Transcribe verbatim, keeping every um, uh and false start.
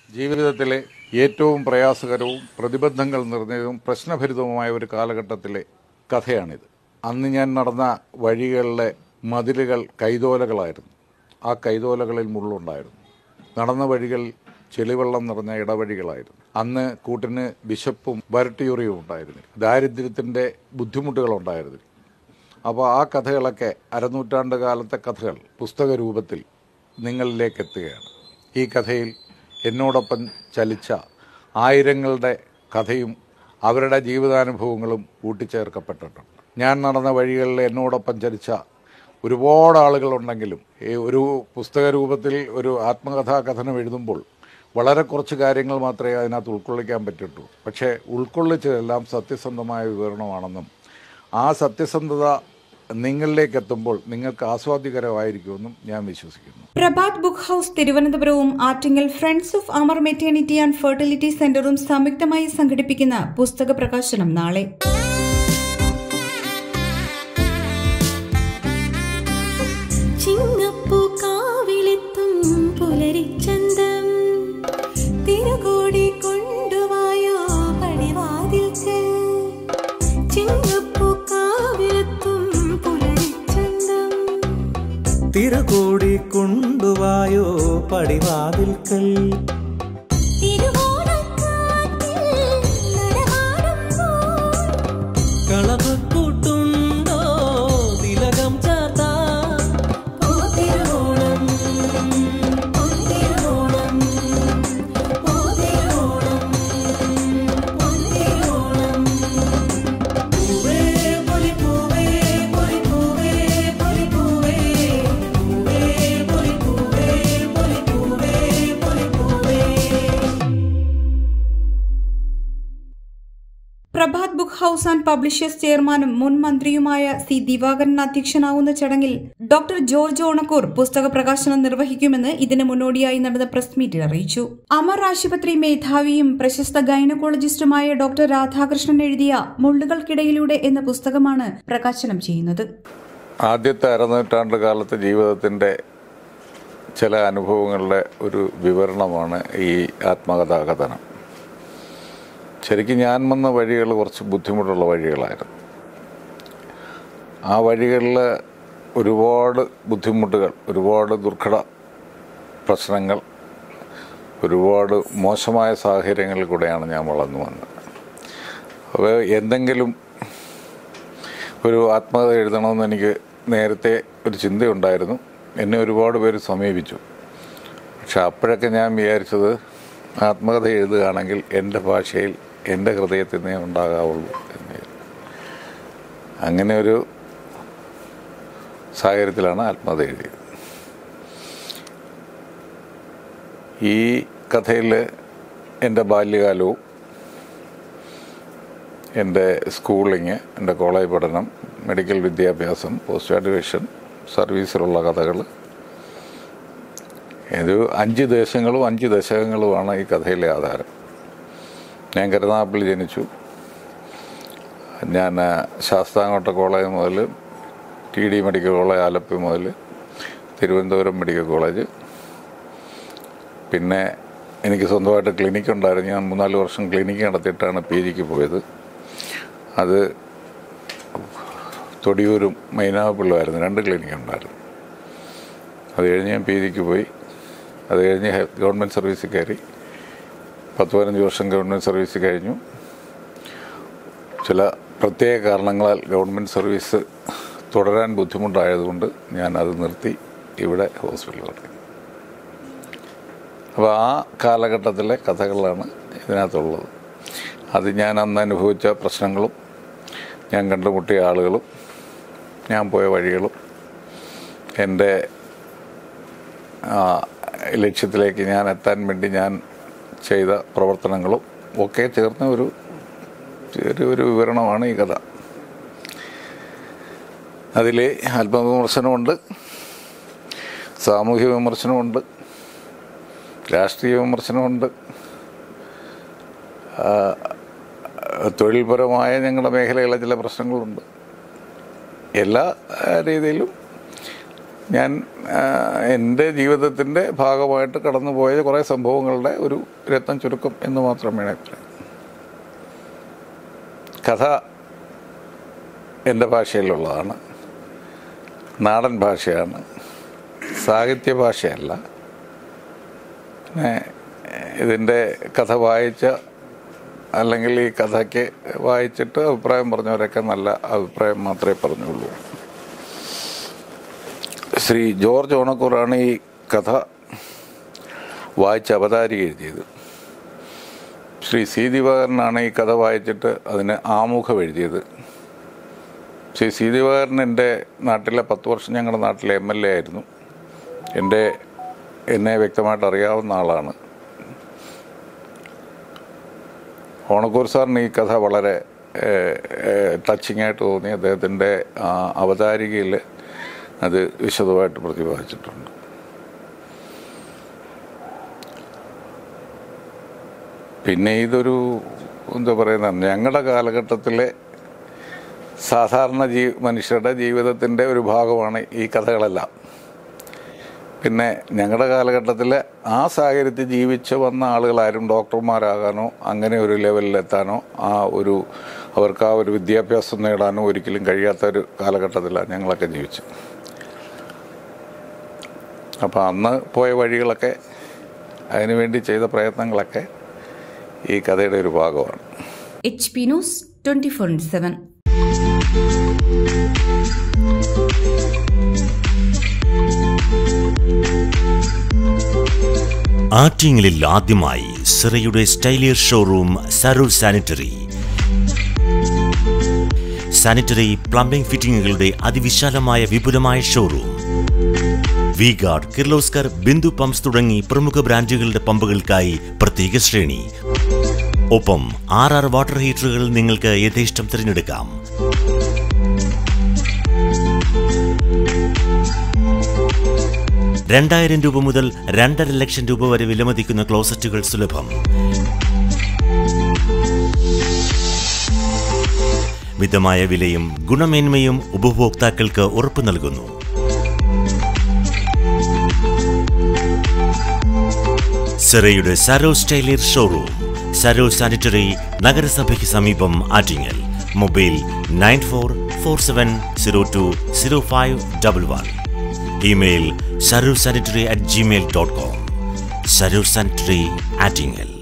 ജീവിതത്തിലെ ഏറ്റവും പ്രയാസകരവും പ്രതിബന്ധങ്ങൾ നിറഞ്ഞതും പ്രശ്നഭരിതവുമായ ഒരു കാലഘട്ടത്തിലെ കഥയാണിത്. അന്ന് ഞാൻ നടന്ന വഴികളിലെ മതിലുകൾ കൈതോലകളായിരുന്നു. ആ കൈതോലകളിൽ മുള്ളുണ്ടായിരുന്നു. നടന്ന വഴികൾ ചെളിവെള്ളം നിറഞ്ഞ ഇടവഴികളായിരുന്നു. അന്ന് കൂട്ടിന് വിശപ്പും വരട്ടിയുറിയും ഉണ്ടായിരുന്നു. ദാരിദ്ര്യത്തിൻ്റെ ബുദ്ധിമുട്ടുകളുണ്ടായിരുന്നു. അപ്പോൾ ആ കഥകളൊക്കെ അരനൂറ്റാണ്ട് കാലത്തെ കഥകൾ പുസ്തക രൂപത്തിൽ നിങ്ങളിലേക്ക് എത്തുകയാണ്. ഈ കഥയിൽ എന്നോടൊപ്പം ചലിച്ച ആയിരങ്ങളുടെ കഥയും അവരുടെ ജീവിതാനുഭവങ്ങളും കൂട്ടിച്ചേർക്കപ്പെട്ടിട്ടുണ്ട്. ഞാൻ നടന്ന വഴികളിൽ എന്നോടൊപ്പം ചലിച്ച ഒരുപാട് ആളുകളുണ്ടെങ്കിലും ഈ ഒരു പുസ്തക രൂപത്തിൽ ഒരു ആത്മകഥാ കഥനം എഴുതുമ്പോൾ വളരെ കുറച്ച് കാര്യങ്ങൾ മാത്രമേ അതിനകത്ത് ഉൾക്കൊള്ളിക്കാൻ പറ്റുള്ളൂ. പക്ഷേ ഉൾക്കൊള്ളിച്ചതെല്ലാം സത്യസന്ധമായ വിവരണമാണെന്നും ആ സത്യസന്ധത നിങ്ങളിലേക്ക് എത്തുമ്പോൾ നിങ്ങൾക്ക് ആസ്വാദ്യകരമായിരിക്കുമെന്നും ഞാൻ വിശ്വസിക്കുന്നു. പ്രഭാത് ബുക്ക് ഹൌസ് തിരുവനന്തപുരവും Attingal friends of Amar maternity and fertility സെന്ററും സംയുക്തമായി സംഘടിപ്പിക്കുന്ന പുസ്തക പ്രകാശനം നാളെ. തിരുകൂടി കൊണ്ടുവായോ പടിവാതിൽക്കൽ കളപക്കൂട്ടുണ്ടോ തിലകം ചാർത്താ Prabhat book house and publishers ചെയർമാനും മുൻ മന്ത്രിയുമായ സി ദിവാകരൻ അധ്യക്ഷനാവുന്ന ചടങ്ങിൽ ഡോക്ടർ ജോർജ് ഓണക്കൂർ പുസ്തക പ്രകാശനം നിർവഹിക്കുമെന്ന് ഇതിന് മുന്നോടിയായി നടന്ന പ്രസ് മീറ്റിൽ അറിയിച്ചു. അമർ ആശുപത്രി മേധാവിയും പ്രശസ്ത ഗൈനക്കോളജിസ്റ്റുമായ ഡോക്ടർ രാധാകൃഷ്ണൻ എഴുതിയ മുള്ളുകൾക്കിടയിലൂടെ എന്ന പുസ്തകമാണ് പ്രകാശനം ചെയ്യുന്നത്. ആദ്യത്തെ അരനൂറ്റാണ്ട് കാലത്തെ ജീവിതത്തിൻ്റെ ചില അനുഭവങ്ങളുടെ ഒരു വിവരണമാണ് ഈ ആത്മകഥാ കഥനം. ശരിക്കും ഞാൻ വന്ന വഴികൾ കുറച്ച് ബുദ്ധിമുട്ടുള്ള വഴികളായിരുന്നു. ആ വഴികളിൽ ഒരുപാട് ബുദ്ധിമുട്ടുകൾ, ഒരുപാട് ദുർഘട പ്രശ്നങ്ങൾ, ഒരുപാട് മോശമായ സാഹചര്യങ്ങളിൽ കൂടെയാണ് ഞാൻ വളർന്നു വന്നത്. അപ്പോൾ എന്തെങ്കിലും ഒരു ആത്മകഥ എഴുതണമെന്ന് എനിക്ക് നേരത്തെ ഒരു ചിന്തയുണ്ടായിരുന്നു. എന്നെ ഒരുപാട് പേര് സമീപിച്ചു. പക്ഷെ അപ്പോഴൊക്കെ ഞാൻ വിചാരിച്ചത് ആത്മകഥ എഴുതുകയാണെങ്കിൽ എൻ്റെ ഭാഷയിൽ എൻ്റെ ഹൃദയത്തിൽ നിന്നേ ഉണ്ടാകാവുള്ളൂ എന്ന്. അങ്ങനെ ഒരു സാഹചര്യത്തിലാണ് ആത്മകഥ എഴുതിയത്. ഈ കഥയിൽ എൻ്റെ ബാല്യകാലവും എൻ്റെ സ്കൂളിങ്, എൻ്റെ കോളേജ് പഠനം, മെഡിക്കൽ വിദ്യാഭ്യാസം, പോസ്റ്റ് ഗ്രാജുവേഷൻ, സർവീസിലുള്ള കഥകൾ, ഇത് അഞ്ച് ദേശങ്ങളും അഞ്ച് ദശകങ്ങളുമാണ് ഈ കഥയിലെ ആധാരം. ഞാൻ കരുനാഗപ്പള്ളി ജനിച്ചു. ഞാൻ ശാസ്താംകോട്ട കോളേജ് മുതൽ T D medical college Alleppey മുതൽ തിരുവനന്തപുരം മെഡിക്കൽ കോളേജ്, പിന്നെ എനിക്ക് സ്വന്തമായിട്ട് ക്ലിനിക്ക് ഉണ്ടായിരുന്നു. ഞാൻ മൂന്നാല് വർഷം ക്ലിനിക്ക് നടത്തിയിട്ടാണ് പി ജിക്ക് പോയത്. അത് തൊടിയൂരും മൈനാഗപ്പള്ളിയുമായിരുന്നു, രണ്ട് ക്ലിനിക്ക് ഉണ്ടായിരുന്നു. അത് കഴിഞ്ഞ് ഞാൻ പി ജിക്ക് പോയി. അത് കഴിഞ്ഞ് ഗവൺമെൻറ് സർവീസിൽ കയറി. പത്ത് പതിനഞ്ച് വർഷം ഗവൺമെൻറ് സർവീസ് കഴിഞ്ഞു. ചില പ്രത്യേക കാരണങ്ങളാൽ ഗവൺമെൻറ് സർവീസ് തുടരാൻ ബുദ്ധിമുട്ടായതുകൊണ്ട് ഞാൻ അത് നിർത്തി ഇവിടെ ഹോസ്പിറ്റലിൽ തുടങ്ങി. അപ്പോൾ ആ കാലഘട്ടത്തിലെ കഥകളാണ് ഇതിനകത്തുള്ളത്. അത് ഞാൻ അന്ന് അനുഭവിച്ച പ്രശ്നങ്ങളും ഞാൻ കണ്ടുമുട്ടിയ ആളുകളും ഞാൻ പോയ വഴികളും എൻ്റെ ലക്ഷ്യത്തിലേക്ക് ഞാൻ എത്താൻ വേണ്ടി ഞാൻ ചെയ്ത പ്രവർത്തനങ്ങളും ഒക്കെ ചേർന്ന ഒരു ചെറിയൊരു വിവരണമാണ് ഈ കഥ. അതിൽ ആത്മവിമർശനമുണ്ട്, സാമൂഹ്യ വിമർശനമുണ്ട്, രാഷ്ട്രീയ വിമർശനമുണ്ട്, തൊഴിൽപരമായ ഞങ്ങളുടെ മേഖലയിലെ ചില പ്രശ്നങ്ങളുണ്ട്. എല്ലാ രീതിയിലും ഞാൻ എൻ്റെ ജീവിതത്തിൻ്റെ ഭാഗമായിട്ട് കടന്നുപോയ കുറേ സംഭവങ്ങളുടെ ഒരു രത്നം ചുരുക്കം എന്ന് മാത്രം വേണമെങ്കിൽ പറയാം. കഥ എൻ്റെ ഭാഷയിലുള്ളതാണ്, നാടൻ ഭാഷയാണ്, സാഹിത്യ ഭാഷയല്ല. പിന്നെ ഇതിൻ്റെ കഥ വായിച്ച അല്ലെങ്കിൽ ഈ കഥയ്ക്ക് വായിച്ചിട്ട് അഭിപ്രായം പറഞ്ഞവരൊക്കെ നല്ല അഭിപ്രായം മാത്രമേ പറഞ്ഞുള്ളൂ. ശ്രീ ജോർജ് ഓണക്കൂറാണ് ഈ കഥ വായിച്ച് അവതാരിക എഴുതിയത്. ശ്രീ സി ദിവാകരനാണ് ഈ കഥ വായിച്ചിട്ട് അതിന് ആമുഖം എഴുതിയത്. ശ്രീ സി ദിവാകരൻ എൻ്റെ നാട്ടിലെ പത്ത് വർഷം ഞങ്ങളുടെ നാട്ടിലെ എം എൽ എ ആയിരുന്നു. എൻ്റെ എന്നെ വ്യക്തമായിട്ട് അറിയാവുന്ന ആളാണ്. ഓണക്കൂർ സാറിന് ഈ കഥ വളരെ ടച്ചിങ് ആയിട്ട് തോന്നി. അദ്ദേഹത്തിൻ്റെ അവതാരികയിൽ അത് വിശദമായിട്ട് പ്രതിപാദിച്ചിട്ടുണ്ട്. പിന്നെ ഇതൊരു എന്താ പറയുന്ന ഞങ്ങളുടെ കാലഘട്ടത്തിലെ സാധാരണ ജീ മനുഷ്യരുടെ ജീവിതത്തിൻ്റെ ഒരു ഭാഗമാണ് ഈ കഥകളെല്ലാം. പിന്നെ ഞങ്ങളുടെ കാലഘട്ടത്തിൽ ആ സാഹചര്യത്തിൽ ജീവിച്ച് വന്ന ആളുകളാരും ഡോക്ടർമാരാകാനോ അങ്ങനെ ഒരു ലെവലിലെത്താനോ ആ ഒരു അവർക്ക് ആ ഒരു വിദ്യാഭ്യാസം നേടാനോ ഒരിക്കലും കഴിയാത്തൊരു കാലഘട്ടത്തിലാണ് ഞങ്ങളൊക്കെ ജീവിച്ചത്. അപ്പോൾ അന്ന് പോയ വഴികളൊക്കെ അതിനുവേണ്ടി ചെയ്ത പ്രയത്നങ്ങളൊക്കെ ഈ കഥയുടെ ഒരു ഭാഗമാണ്. H P news twenty four seven. ആറ്റിങ്ങലിൽ ആദ്യമായി സിറയുടെ സ്റ്റൈലിയർ ഷോറൂം സരൂർ സാനിറ്ററി. സാനിറ്ററി പ്ലംബിംഗ് ഫിറ്റിംഗുകളുടെ അതിവിശാലമായ വിപുലമായ showroom. V guard, Kirloskar, Bindu pumps തുടങ്ങി പ്രമുഖ ബ്രാൻഡുകളുടെ പമ്പുകൾക്കായി പ്രത്യേക ശ്രേണി. ഒപ്പം ആർ ആർ വാട്ടർ ഹീറ്ററുകൾ നിങ്ങൾക്ക് യഥേഷ്ടം തിരഞ്ഞെടുക്കാം. രണ്ടായിരം രൂപ മുതൽ രണ്ടര ലക്ഷം രൂപ വരെ വിലമതിക്കുന്ന ക്ലോസറ്റുകൾ സുലഭം. മിതമായ വിലയും ഗുണമേന്മയും ഉപഭോക്താക്കൾക്ക് ഉറപ്പു നൽകുന്നു. സിറയുടെ സരോ സ്റ്റൈലിയർ ഷോറൂം, സരോ സാനിറ്ററി, നഗരസഭയ്ക്ക് സമീപം, Attingal. Mobile nine four four seven zero two zero five double one. Email സരോ sanitary at Gmail dot com. സരോ സാനിറ്ററി, ആറ്റിങ്ങൽ.